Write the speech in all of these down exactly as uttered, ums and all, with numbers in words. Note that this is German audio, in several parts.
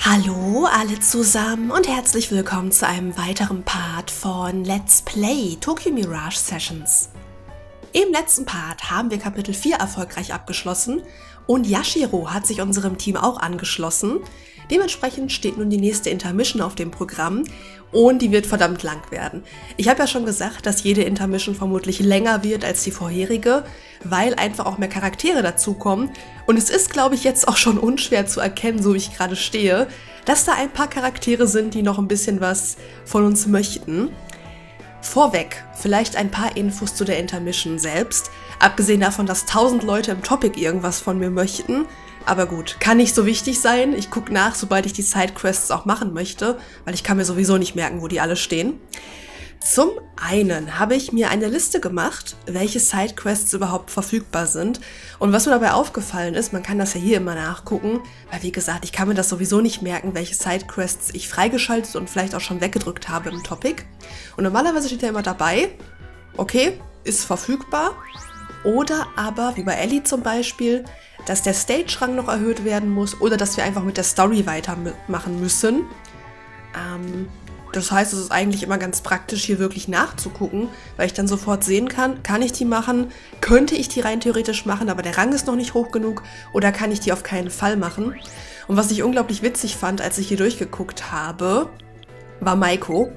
Hallo alle zusammen und herzlich willkommen zu einem weiteren Part von Let's Play Tokyo Mirage Sessions. Im letzten Part haben wir Kapitel vier erfolgreich abgeschlossen und Yashiro hat sich unserem Team auch angeschlossen. Dementsprechend steht nun die nächste Intermission auf dem Programm und die wird verdammt lang werden. Ich habe ja schon gesagt, dass jede Intermission vermutlich länger wird als die vorherige, weil einfach auch mehr Charaktere dazukommen. Und es ist, glaube ich, jetzt auch schon unschwer zu erkennen, so wie ich gerade stehe, dass da ein paar Charaktere sind, die noch ein bisschen was von uns möchten. Vorweg vielleicht ein paar Infos zu der Intermission selbst, abgesehen davon, dass tausend Leute im Topic irgendwas von mir möchten. Aber gut, kann nicht so wichtig sein. Ich gucke nach, sobald ich die Sidequests auch machen möchte, weil ich kann mir sowieso nicht merken, wo die alle stehen. Zum einen habe ich mir eine Liste gemacht, welche Sidequests überhaupt verfügbar sind. Und was mir dabei aufgefallen ist, man kann das ja hier immer nachgucken, weil wie gesagt, ich kann mir das sowieso nicht merken, welche Sidequests ich freigeschaltet und vielleicht auch schon weggedrückt habe im Topic. Und normalerweise steht ja immer dabei, okay, ist verfügbar. Oder aber, wie bei Ellie zum Beispiel, dass der Stage-Rang noch erhöht werden muss oder dass wir einfach mit der Story weitermachen müssen. Ähm, das heißt, es ist eigentlich immer ganz praktisch, hier wirklich nachzugucken, weil ich dann sofort sehen kann, kann ich die machen, könnte ich die rein theoretisch machen, aber der Rang ist noch nicht hoch genug oder kann ich die auf keinen Fall machen. Und was ich unglaublich witzig fand, als ich hier durchgeguckt habe, war Maiko,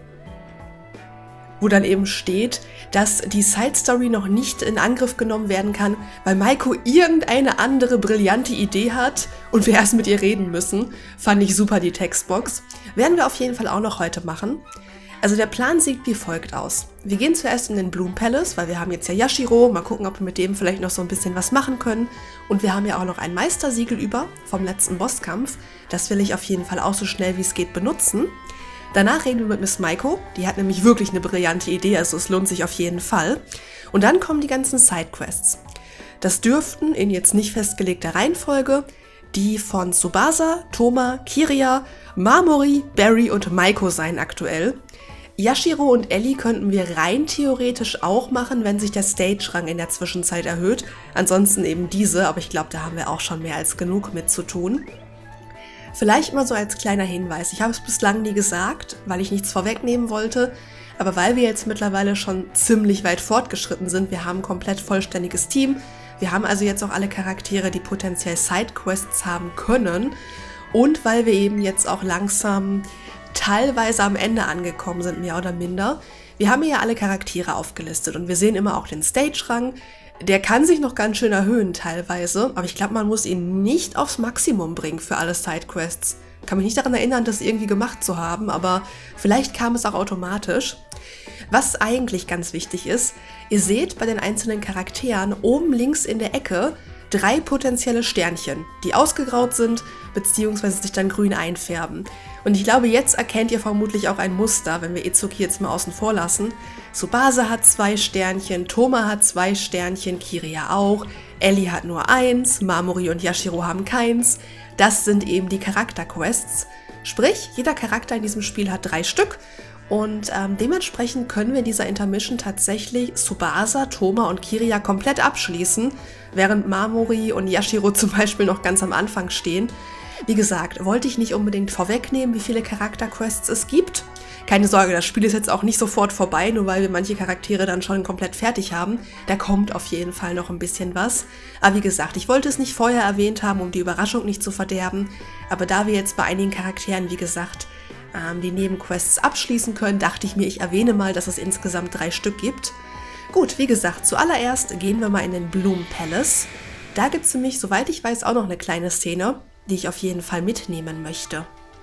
wo dann eben steht, dass die Side-Story noch nicht in Angriff genommen werden kann, weil Maiko irgendeine andere brillante Idee hat und wir erst mit ihr reden müssen. Fand ich super, die Textbox. Werden wir auf jeden Fall auch noch heute machen. Also der Plan sieht wie folgt aus. Wir gehen zuerst in den Bloom Palace, weil wir haben jetzt ja Yashiro. Mal gucken, ob wir mit dem vielleicht noch so ein bisschen was machen können. Und wir haben ja auch noch ein Meistersiegel über vom letzten Bosskampf. Das will ich auf jeden Fall auch so schnell wie es geht benutzen. Danach reden wir mit Miss Maiko, die hat nämlich wirklich eine brillante Idee, also es lohnt sich auf jeden Fall. Und dann kommen die ganzen Sidequests. Das dürften in jetzt nicht festgelegter Reihenfolge die von Tsubasa, Thoma, Kiria, Mamori, Barry und Maiko sein aktuell. Yashiro und Ellie könnten wir rein theoretisch auch machen, wenn sich der Stage-Rang in der Zwischenzeit erhöht. Ansonsten eben diese, aber ich glaube, da haben wir auch schon mehr als genug mit zu tun. Vielleicht mal so als kleiner Hinweis, ich habe es bislang nie gesagt, weil ich nichts vorwegnehmen wollte, aber weil wir jetzt mittlerweile schon ziemlich weit fortgeschritten sind, wir haben ein komplett vollständiges Team, wir haben also jetzt auch alle Charaktere, die potenziell Sidequests haben können und weil wir eben jetzt auch langsam teilweise am Ende angekommen sind, mehr oder minder. Wir haben ja alle Charaktere aufgelistet und wir sehen immer auch den Stage-Rang. Der kann sich noch ganz schön erhöhen teilweise, aber ich glaube, man muss ihn nicht aufs Maximum bringen für alle Sidequests. Kann mich nicht daran erinnern, das irgendwie gemacht zu haben, aber vielleicht kam es auch automatisch. Was eigentlich ganz wichtig ist, ihr seht bei den einzelnen Charakteren oben links in der Ecke drei potenzielle Sternchen, die ausgegraut sind, beziehungsweise sich dann grün einfärben. Und ich glaube, jetzt erkennt ihr vermutlich auch ein Muster, wenn wir Itsuki jetzt mal außen vor lassen. Tsubasa hat zwei Sternchen, Thoma hat zwei Sternchen, Kiria auch, Ellie hat nur eins, Mamori und Yashiro haben keins. Das sind eben die Charakterquests. Sprich, jeder Charakter in diesem Spiel hat drei Stück. Und ähm, dementsprechend können wir in dieser Intermission tatsächlich Tsubasa, Thoma und Kiria komplett abschließen, während Mamori und Yashiro zum Beispiel noch ganz am Anfang stehen. Wie gesagt, wollte ich nicht unbedingt vorwegnehmen, wie viele Charakterquests es gibt. Keine Sorge, das Spiel ist jetzt auch nicht sofort vorbei, nur weil wir manche Charaktere dann schon komplett fertig haben. Da kommt auf jeden Fall noch ein bisschen was. Aber wie gesagt, ich wollte es nicht vorher erwähnt haben, um die Überraschung nicht zu verderben. Aber da wir jetzt bei einigen Charakteren, wie gesagt, ähm, die Nebenquests abschließen können, dachte ich mir, ich erwähne mal, dass es insgesamt drei Stück gibt. Gut, wie gesagt, zuallererst gehen wir mal in den Bloom Palace. Da gibt es nämlich, soweit ich weiß, auch noch eine kleine Szene, die ich auf jeden Fall mitnehmen möchte.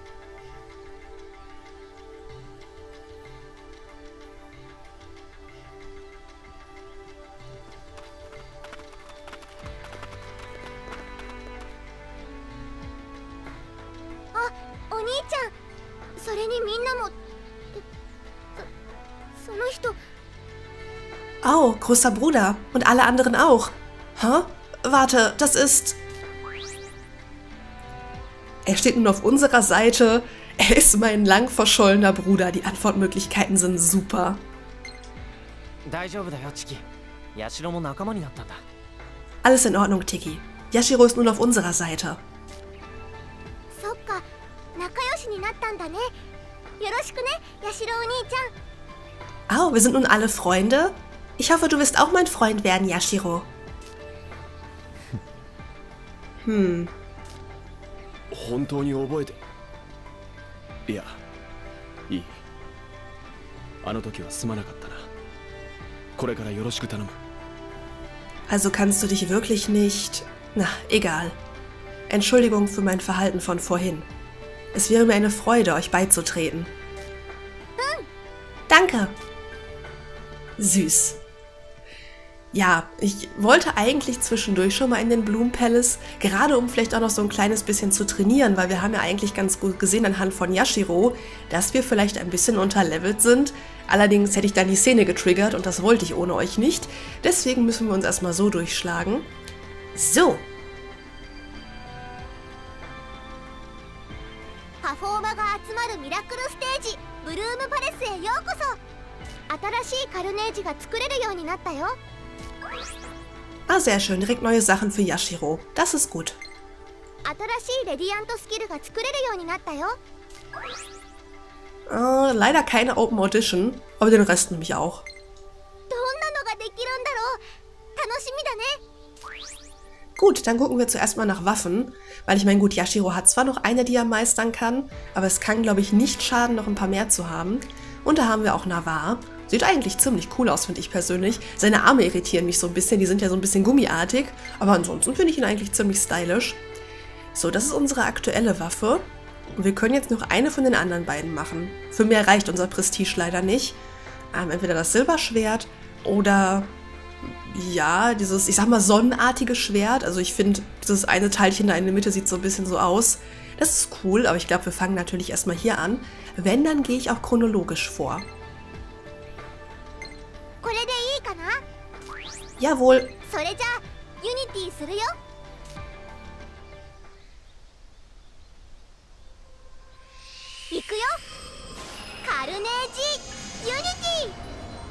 Ah, Oni-chan, それにみんなも、そ、その人。 Oh, großer Bruder. Und alle anderen auch. Hä? Warte, das ist... Er steht nun auf unserer Seite. Er ist mein lang verschollener Bruder. Die Antwortmöglichkeiten sind super. Alles in Ordnung, Tiki. Yashiro ist nun auf unserer Seite. そっか、仲になったんだね。よろしくね、ヤシロお兄ちゃん。 Oh, wir sind nun alle Freunde? Ich hoffe, du wirst auch mein Freund werden, Yashiro. Hm. 本当に覚えて。いや、いい。あの時はすまなかったな。これからよろしく頼む。 Also kannst du dich wirklich nicht... Na, egal. Entschuldigung für mein Verhalten von vorhin. Es wäre mir eine Freude, euch beizutreten. Danke. Süß. Ja, ich wollte eigentlich zwischendurch schon mal in den Bloom Palace, gerade um vielleicht auch noch so ein kleines bisschen zu trainieren, weil wir haben ja eigentlich ganz gut gesehen anhand von Yashiro, dass wir vielleicht ein bisschen unterlevelt sind. Allerdings hätte ich dann die Szene getriggert und das wollte ich ohne euch nicht. Deswegen müssen wir uns erstmal so durchschlagen. So. パフォーマが集まるミラクルステージ、ブルームパレスへようこそ。新しいカルネージが作れるようになったよ。 Ah, sehr schön. Direkt neue Sachen für Yashiro. Das ist gut. 新しいレディアントスキルが作れるようになったよ。 Äh, leider keine Open Audition, aber den Rest nehme ich auch. どんなのができるんだろう。楽しみだね。 Gut, dann gucken wir zuerst mal nach Waffen, weil ich meine, gut, Yashiro hat zwar noch eine, die er meistern kann, aber es kann, glaube ich, nicht schaden, noch ein paar mehr zu haben. Und da haben wir auch Navarre. Sieht eigentlich ziemlich cool aus, finde ich persönlich. Seine Arme irritieren mich so ein bisschen, die sind ja so ein bisschen gummiartig, aber ansonsten finde ich ihn eigentlich ziemlich stylisch. So, das ist unsere aktuelle Waffe. Und wir können jetzt noch eine von den anderen beiden machen. Für mehr reicht unser Prestige leider nicht. Ähm, entweder das Silberschwert oder... Ja, dieses, ich sag mal, sonnenartige Schwert. Also ich finde, dieses eine Teilchen da in der Mitte sieht so ein bisschen so aus. Das ist cool, aber ich glaube, wir fangen natürlich erstmal hier an. Wenn, dann gehe ich auch chronologisch vor. Jawohl. それじゃあユニティするよ。いくよ。カルネージユニティ。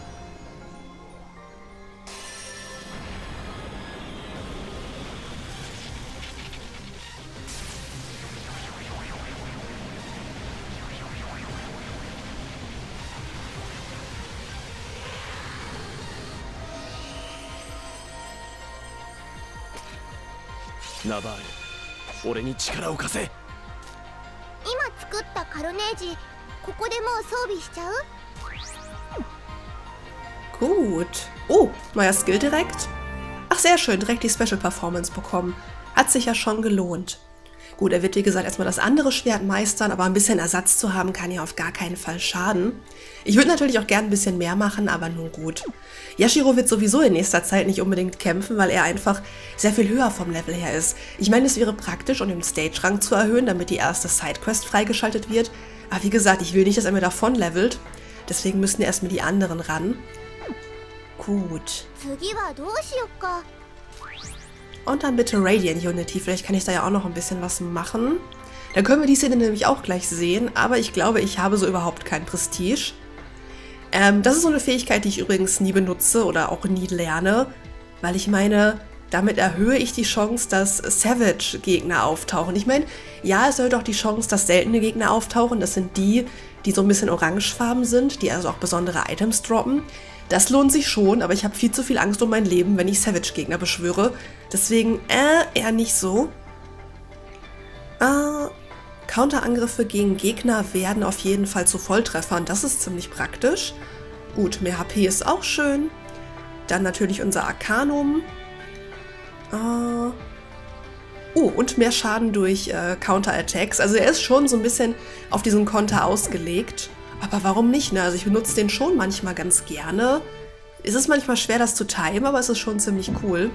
ナバール、俺に力を貸せ。 今作ったカルネージ、ここでもう装備しちゃう？ Gut. Oh, neuer Skill direkt. Ach, sehr schön, direkt die Special Performance bekommen. Hat sich ja schon gelohnt. Gut, er wird wie gesagt erstmal das andere Schwert meistern, aber ein bisschen Ersatz zu haben kann ja auf gar keinen Fall schaden. Ich würde natürlich auch gern ein bisschen mehr machen, aber nun gut. Yashiro wird sowieso in nächster Zeit nicht unbedingt kämpfen, weil er einfach sehr viel höher vom Level her ist. Ich meine, es wäre praktisch, um den Stage-Rang zu erhöhen, damit die erste Sidequest freigeschaltet wird. Aber wie gesagt, ich will nicht, dass er mir davon levelt. Deswegen müssen erstmal die anderen ran. Gut. Und dann bitte Radiant Unity. Vielleicht kann ich da ja auch noch ein bisschen was machen. Dann können wir die Szene nämlich auch gleich sehen. Aber ich glaube, ich habe so überhaupt kein Prestige. Ähm, das ist so eine Fähigkeit, die ich übrigens nie benutze oder auch nie lerne. Weil ich meine, damit erhöhe ich die Chance, dass Savage-Gegner auftauchen. Ich meine, ja, es erhöht auch die Chance, dass seltene Gegner auftauchen. Das sind die, die so ein bisschen orangefarben sind, die also auch besondere Items droppen. Das lohnt sich schon, aber ich habe viel zu viel Angst um mein Leben, wenn ich Savage-Gegner beschwöre. Deswegen, äh, eher nicht so. Äh, Counterangriffe gegen Gegner werden auf jeden Fall zu Volltreffern. Das ist ziemlich praktisch. Gut, mehr H P ist auch schön. Dann natürlich unser Arcanum. Äh, oh, und mehr Schaden durch äh, Counter-Attacks. Also er ist schon so ein bisschen auf diesen Konter ausgelegt. Aber warum nicht, ne? Also ich benutze den schon manchmal ganz gerne. Es ist manchmal schwer, das zu timen, aber es ist schon ziemlich cool.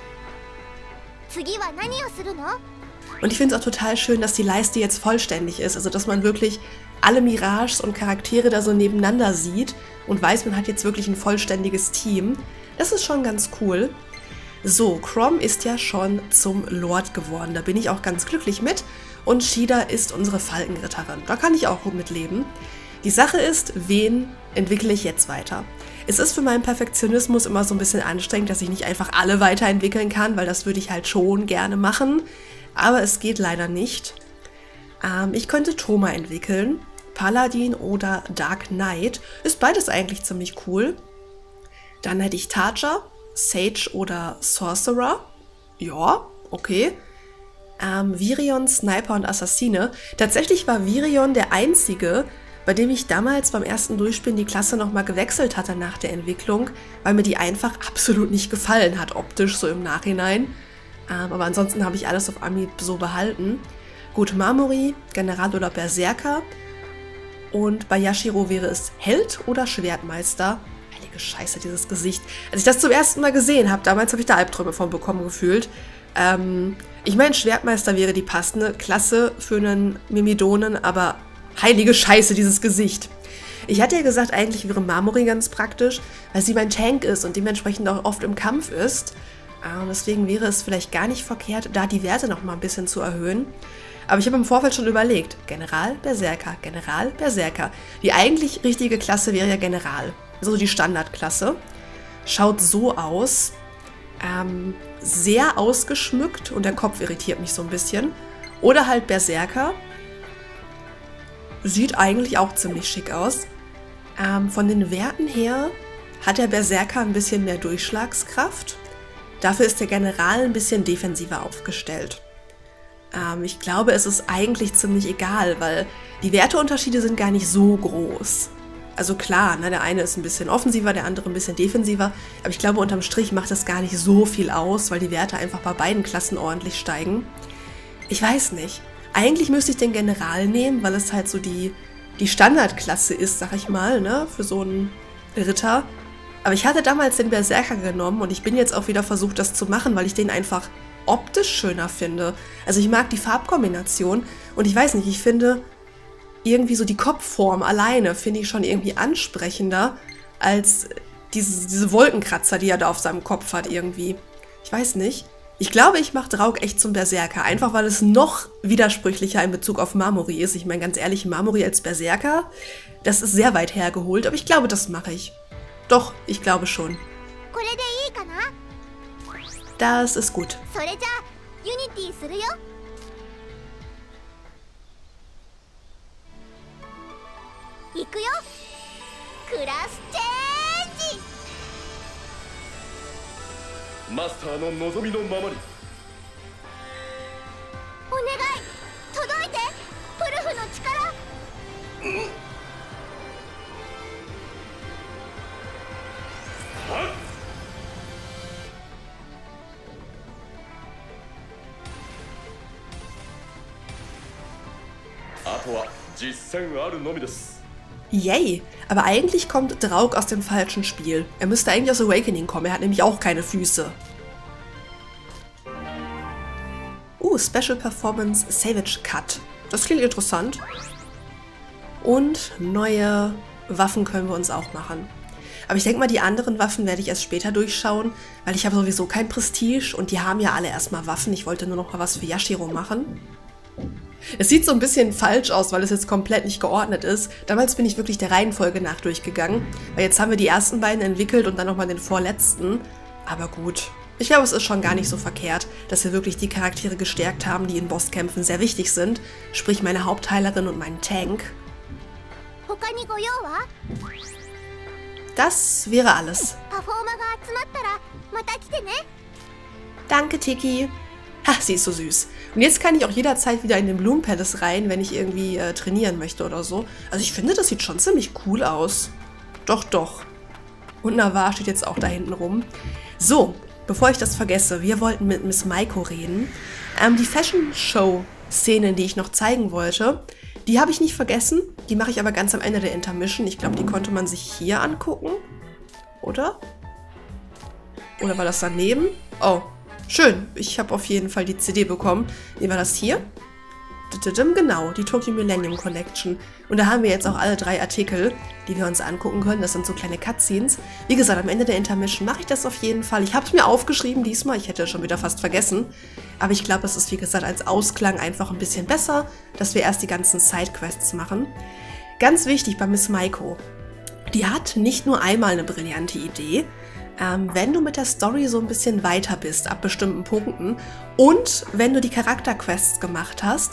Und ich finde es auch total schön, dass die Leiste jetzt vollständig ist. Also dass man wirklich alle Mirages und Charaktere da so nebeneinander sieht und weiß, man hat jetzt wirklich ein vollständiges Team. Das ist schon ganz cool. So, Chrom ist ja schon zum Lord geworden. Da bin ich auch ganz glücklich mit. Und Shida ist unsere Falkenritterin. Da kann ich auch gut mitleben. Die Sache ist, wen entwickle ich jetzt weiter? Es ist für meinen Perfektionismus immer so ein bisschen anstrengend, dass ich nicht einfach alle weiterentwickeln kann, weil das würde ich halt schon gerne machen, aber es geht leider nicht. Ähm, ich könnte Thoma entwickeln. Paladin oder Dark Knight. Ist beides eigentlich ziemlich cool. Dann hätte ich Tarja, Sage oder Sorcerer. Ja, okay. Ähm, Virion, Sniper und Assassine. Tatsächlich war Virion der einzige, bei dem ich damals beim ersten Durchspielen die Klasse nochmal gewechselt hatte nach der Entwicklung, weil mir die einfach absolut nicht gefallen hat, optisch so im Nachhinein. Ähm, aber ansonsten habe ich alles auf Anhieb so behalten. Gut, Mamori, General oder Berserker. Und bei Yashiro wäre es Held oder Schwertmeister. Heilige Scheiße, dieses Gesicht. Als ich das zum ersten Mal gesehen habe, damals habe ich da Albträume von bekommen gefühlt. Ähm, ich meine, Schwertmeister wäre die passende Klasse für einen Mimidonen, aber heilige Scheiße, dieses Gesicht. Ich hatte ja gesagt, eigentlich wäre Mamori ganz praktisch, weil sie mein Tank ist und dementsprechend auch oft im Kampf ist. Und deswegen wäre es vielleicht gar nicht verkehrt, da die Werte noch mal ein bisschen zu erhöhen. Aber ich habe im Vorfeld schon überlegt, General, Berserker, General, Berserker. Die eigentlich richtige Klasse wäre ja General, so die Standardklasse. Schaut so aus, ähm, sehr ausgeschmückt und der Kopf irritiert mich so ein bisschen. Oder halt Berserker. Sieht eigentlich auch ziemlich schick aus. Ähm, von den Werten her hat der Berserker ein bisschen mehr Durchschlagskraft. Dafür ist der General ein bisschen defensiver aufgestellt. Ähm, ich glaube, es ist eigentlich ziemlich egal, weil die Werteunterschiede sind gar nicht so groß. Also klar, ne, der eine ist ein bisschen offensiver, der andere ein bisschen defensiver. Aber ich glaube, unterm Strich macht das gar nicht so viel aus, weil die Werte einfach bei beiden Klassen ordentlich steigen. Ich weiß nicht. Eigentlich müsste ich den General nehmen, weil es halt so die, die Standardklasse ist, sag ich mal, ne, für so einen Ritter. Aber ich hatte damals den Berserker genommen und ich bin jetzt auch wieder versucht, das zu machen, weil ich den einfach optisch schöner finde. Also ich mag die Farbkombination und ich weiß nicht, ich finde irgendwie so die Kopfform alleine finde ich schon irgendwie ansprechender als diese, diese Wolkenkratzer, die er da auf seinem Kopf hat irgendwie. Ich weiß nicht. Ich glaube, ich mache Draug echt zum Berserker, einfach weil es noch widersprüchlicher in Bezug auf Mamori ist. Ich meine, ganz ehrlich, Mamori als Berserker, das ist sehr weit hergeholt, aber ich glaube, das mache ich. Doch, ich glaube schon. Das ist gut. Masterの望みのままに。 お願い、届いて、プルフの力。 あとは実践あるのみです。 Yay! Aber eigentlich kommt Draug aus dem falschen Spiel. Er müsste eigentlich aus Awakening kommen, er hat nämlich auch keine Füße. Uh, Special Performance Savage Cut. Das klingt interessant. Und neue Waffen können wir uns auch machen. Aber ich denke mal, die anderen Waffen werde ich erst später durchschauen, weil ich habe sowieso kein Prestige und die haben ja alle erstmal Waffen. Ich wollte nur noch mal was für Yashiro machen. Es sieht so ein bisschen falsch aus, weil es jetzt komplett nicht geordnet ist. Damals bin ich wirklich der Reihenfolge nach durchgegangen, weil jetzt haben wir die ersten beiden entwickelt und dann nochmal den vorletzten. Aber gut, ich glaube, es ist schon gar nicht so verkehrt, dass wir wirklich die Charaktere gestärkt haben, die in Bosskämpfen sehr wichtig sind. Sprich meine Hauptheilerin und meinen Tank. Das wäre alles. Danke, Tiki. Ach, sie ist so süß. Und jetzt kann ich auch jederzeit wieder in den Bloom Palace rein, wenn ich irgendwie äh, trainieren möchte oder so. Also ich finde, das sieht schon ziemlich cool aus. Doch, doch. Und Navarre steht jetzt auch da hinten rum. So, bevor ich das vergesse, wir wollten mit Miss Maiko reden. Ähm, die Fashion-Show-Szenen, die ich noch zeigen wollte, die habe ich nicht vergessen. Die mache ich aber ganz am Ende der Intermission. Ich glaube, die konnte man sich hier angucken. Oder? Oder war das daneben? Oh. Schön, ich habe auf jeden Fall die C D bekommen. Wie war das hier? Genau, die Tokyo Millennium Collection. Und da haben wir jetzt auch alle drei Artikel, die wir uns angucken können. Das sind so kleine Cutscenes. Wie gesagt, am Ende der Intermission mache ich das auf jeden Fall. Ich habe es mir aufgeschrieben diesmal. Ich hätte es schon wieder fast vergessen. Aber ich glaube, es ist, wie gesagt, als Ausklang einfach ein bisschen besser, dass wir erst die ganzen Sidequests machen. Ganz wichtig bei Miss Maiko. Die hat nicht nur einmal eine brillante Idee. Ähm, wenn du mit der Story so ein bisschen weiter bist, ab bestimmten Punkten, und wenn du die Charakterquests gemacht hast,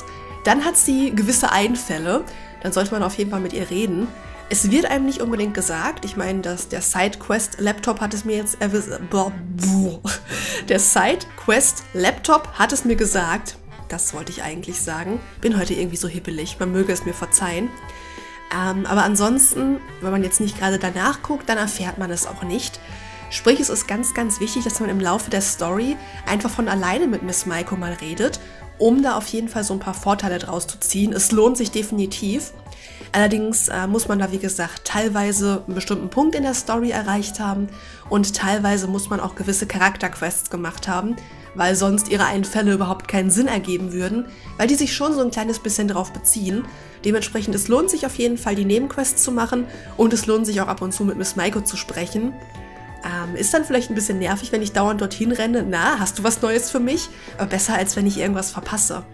Dann hat sie gewisse Einfälle. Dann sollte man auf jeden Fall mit ihr reden. Es wird einem nicht unbedingt gesagt. Ich meine, dass der Sidequest-Laptop hat es mir jetzt erwiss- Der Sidequest-Laptop hat es mir gesagt. Das wollte ich eigentlich sagen. Bin heute irgendwie so hippelig. Man möge es mir verzeihen. Ähm, aber ansonsten, wenn man jetzt nicht gerade danach guckt, dann erfährt man es auch nicht. Sprich, es ist ganz, ganz wichtig, dass man im Laufe der Story einfach von alleine mit Miss Maiko mal redet, um da auf jeden Fall so ein paar Vorteile draus zu ziehen. Es lohnt sich definitiv. Allerdings äh, muss man da, wie gesagt, teilweise einen bestimmten Punkt in der Story erreicht haben und teilweise muss man auch gewisse Charakterquests gemacht haben, weil sonst ihre Einfälle überhaupt keinen Sinn ergeben würden, weil die sich schon so ein kleines bisschen darauf beziehen. Dementsprechend, es lohnt sich auf jeden Fall, die Nebenquests zu machen und es lohnt sich auch ab und zu mit Miss Maiko zu sprechen. Ähm, ist dann vielleicht ein bisschen nervig, wenn ich dauernd dorthin renne. Na, hast du was Neues für mich? Aber besser, als wenn ich irgendwas verpasse.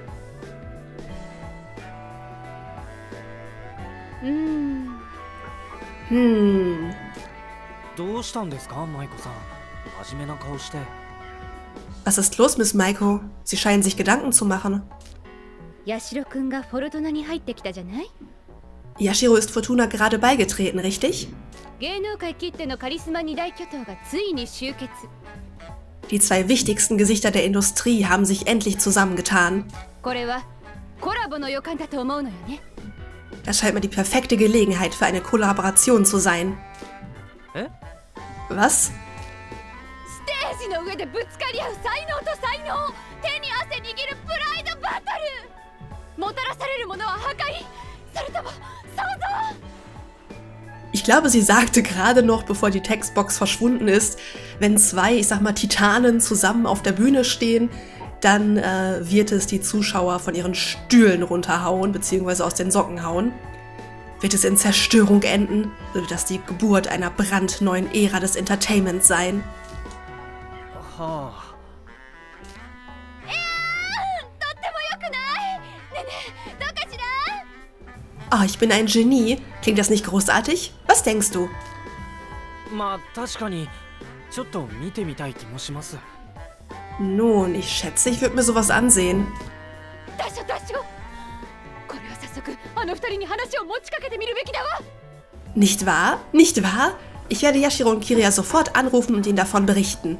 Hm. Hm. Was ist los, Miss Maiko? Sie scheinen sich Gedanken zu machen. Yashiro-kun ga Fortuna ni haittekita janai? Yashiro ist Fortuna gerade beigetreten, richtig? Die zwei wichtigsten Gesichter der Industrie haben sich endlich zusammengetan. Das scheint mir die perfekte Gelegenheit für eine Kollaboration zu sein. Hä? Was? Ich glaube, sie sagte gerade noch, bevor die Textbox verschwunden ist, wenn zwei, ich sag mal, Titanen zusammen auf der Bühne stehen, dann äh, wird es die Zuschauer von ihren Stühlen runterhauen, beziehungsweise aus den Socken hauen. Wird es in Zerstörung enden? Würde das die Geburt einer brandneuen Ära des Entertainments sein? Oh. Oh, ich bin ein Genie. Klingt das nicht großartig? Was denkst du? Nun, ich schätze, ich würde mir sowas ansehen. Nicht wahr? Nicht wahr? Ich werde Yashiro und Kiria sofort anrufen und ihnen davon berichten.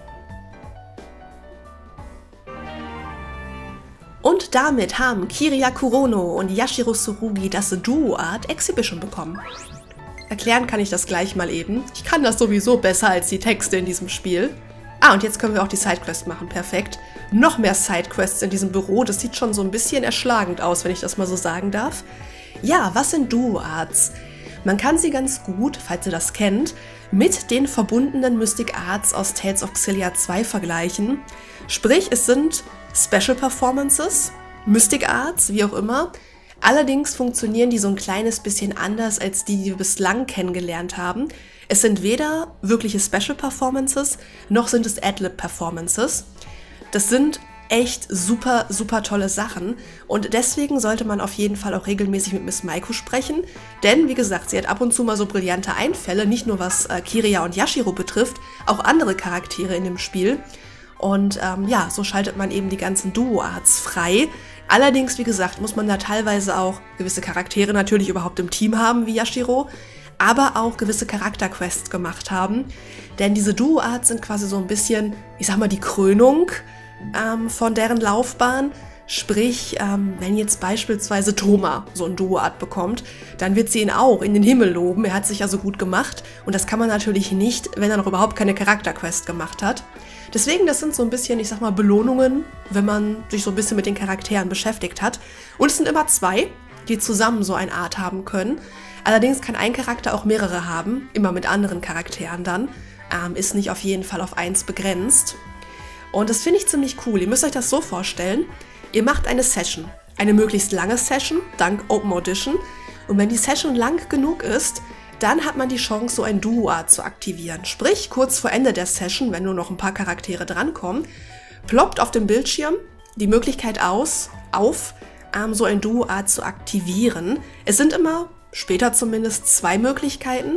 Und damit haben Kiria Kurono und Yashiro Tsurugi das Duo Art Exhibition bekommen. Erklären kann ich das gleich mal eben. Ich kann das sowieso besser als die Texte in diesem Spiel. Ah, und jetzt können wir auch die Sidequest machen. Perfekt. Noch mehr Sidequests in diesem Büro. Das sieht schon so ein bisschen erschlagend aus, wenn ich das mal so sagen darf. Ja, was sind Duo Arts? Man kann sie ganz gut, falls ihr das kennt, mit den verbundenen Mystic Arts aus Tales of Xillia zwei vergleichen. Sprich, es sind Special Performances, Mystic Arts, wie auch immer. Allerdings funktionieren die so ein kleines bisschen anders als die, die wir bislang kennengelernt haben. Es sind weder wirkliche Special Performances, noch sind es Adlib Performances. Das sind echt super, super tolle Sachen und deswegen sollte man auf jeden Fall auch regelmäßig mit Miss Maiko sprechen, denn wie gesagt, sie hat ab und zu mal so brillante Einfälle, nicht nur was äh, Kiria und Yashiro betrifft, auch andere Charaktere in dem Spiel. Und ähm, ja, so schaltet man eben die ganzen Duo-Arts frei. Allerdings, wie gesagt, muss man da teilweise auch gewisse Charaktere natürlich überhaupt im Team haben, wie Yashiro, aber auch gewisse Charakterquests gemacht haben. Denn diese Duo-Arts sind quasi so ein bisschen, ich sag mal, die Krönung ähm, von deren Laufbahn. Sprich, ähm, wenn jetzt beispielsweise Thoma so ein Duo-Art bekommt, dann wird sie ihn auch in den Himmel loben. Er hat sich ja so gut gemacht. Und das kann man natürlich nicht, wenn er noch überhaupt keine Charakterquest gemacht hat. Deswegen, das sind so ein bisschen, ich sag mal, Belohnungen, wenn man sich so ein bisschen mit den Charakteren beschäftigt hat. Und es sind immer zwei, die zusammen so eine Art haben können. Allerdings kann ein Charakter auch mehrere haben, immer mit anderen Charakteren dann. Ähm, ist nicht auf jeden Fall auf eins begrenzt. Und das finde ich ziemlich cool. Ihr müsst euch das so vorstellen, ihr macht eine Session. Eine möglichst lange Session, dank Open Audition. Und wenn die Session lang genug ist, dann hat man die Chance, so ein Duo-Art zu aktivieren. Sprich, kurz vor Ende der Session, wenn nur noch ein paar Charaktere drankommen, ploppt auf dem Bildschirm die Möglichkeit aus, auf, ähm, so ein Duo-Art zu aktivieren. Es sind immer, später zumindest, zwei Möglichkeiten.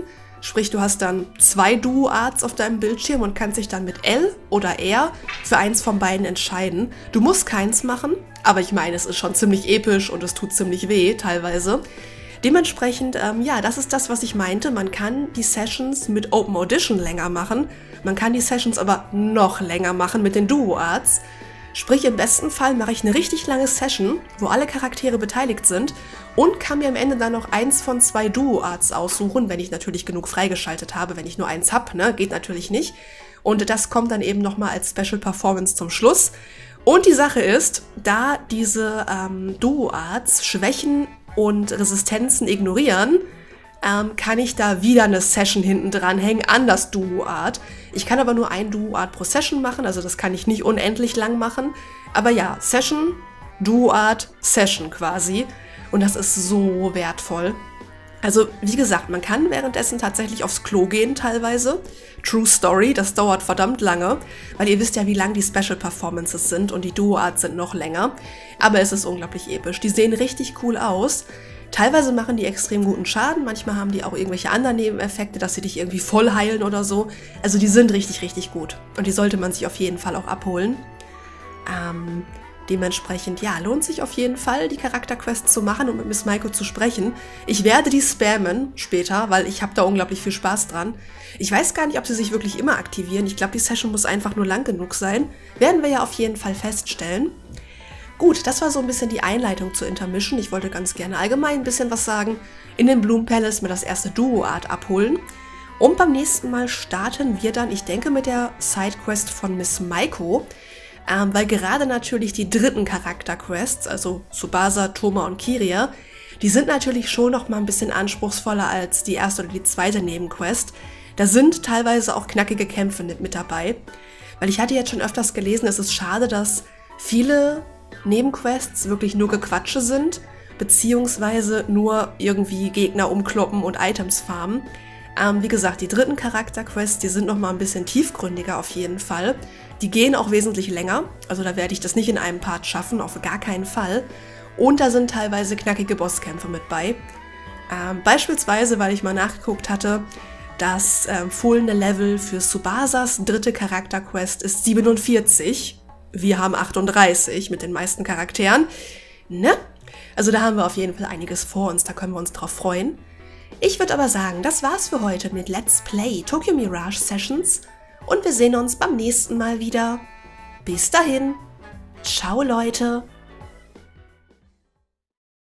Sprich, du hast dann zwei Duo-Arts auf deinem Bildschirm und kannst dich dann mit L oder R für eins von beiden entscheiden. Du musst keins machen, aber ich meine, es ist schon ziemlich episch und es tut ziemlich weh teilweise. Dementsprechend, ähm, ja, das ist das, was ich meinte. Man kann die Sessions mit Open Audition länger machen. Man kann die Sessions aber noch länger machen mit den Duo-Arts. Sprich, im besten Fall mache ich eine richtig lange Session, wo alle Charaktere beteiligt sind und kann mir am Ende dann noch eins von zwei Duo-Arts aussuchen, wenn ich natürlich genug freigeschaltet habe. Wenn ich nur eins habe, ne, geht natürlich nicht. Und das kommt dann eben nochmal als Special Performance zum Schluss. Und die Sache ist, da diese ähm, Duo-Arts Schwächen und Resistenzen ignorieren, ähm, kann ich da wieder eine Session hinten dran hängen an das Duo-Art. Ich kann aber nur ein Duo-Art pro Session machen, also das kann ich nicht unendlich lang machen. Aber ja, Session, Duo-Art, Session quasi. Und das ist so wertvoll. Also wie gesagt, man kann währenddessen tatsächlich aufs Klo gehen teilweise. True Story, das dauert verdammt lange, weil ihr wisst ja, wie lang die Special Performances sind und die Duo-Arts sind noch länger. Aber es ist unglaublich episch. Die sehen richtig cool aus. Teilweise machen die extrem guten Schaden, manchmal haben die auch irgendwelche anderen Nebeneffekte, dass sie dich irgendwie voll heilen oder so. Also die sind richtig, richtig gut. Und die sollte man sich auf jeden Fall auch abholen. Ähm... Dementsprechend, ja, lohnt sich auf jeden Fall, die Charakterquests zu machen und mit Miss Maiko zu sprechen. Ich werde die spammen später, weil ich habe da unglaublich viel Spaß dran. Ich weiß gar nicht, ob sie sich wirklich immer aktivieren. Ich glaube, die Session muss einfach nur lang genug sein. Werden wir ja auf jeden Fall feststellen. Gut, das war so ein bisschen die Einleitung zur Intermission. Ich wollte ganz gerne allgemein ein bisschen was sagen. In den Bloom Palace mir das erste Duo-Art abholen. Und beim nächsten Mal starten wir dann, ich denke, mit der Sidequest von Miss Maiko. Ähm, weil gerade natürlich die dritten Charakterquests, also Tsubasa, Thoma und Kiria, die sind natürlich schon noch mal ein bisschen anspruchsvoller als die erste oder die zweite Nebenquest. Da sind teilweise auch knackige Kämpfe mit dabei. Weil ich hatte jetzt schon öfters gelesen, es ist schade, dass viele Nebenquests wirklich nur Gequatsche sind, beziehungsweise nur irgendwie Gegner umkloppen und Items farmen. Ähm, wie gesagt, die dritten Charakterquests, die sind noch mal ein bisschen tiefgründiger auf jeden Fall. Die gehen auch wesentlich länger, also da werde ich das nicht in einem Part schaffen, auf gar keinen Fall. Und da sind teilweise knackige Bosskämpfe mit bei. Ähm, beispielsweise, weil ich mal nachgeguckt hatte, das äh, empfohlene Level für Tsubasas dritte Charakterquest ist siebenundvierzig. Wir haben achtunddreißig mit den meisten Charakteren. Ne? Also da haben wir auf jeden Fall einiges vor uns, da können wir uns drauf freuen. Ich würde aber sagen, das war's für heute mit Let's Play Tokyo Mirage Sessions und wir sehen uns beim nächsten Mal wieder. Bis dahin, ciao Leute!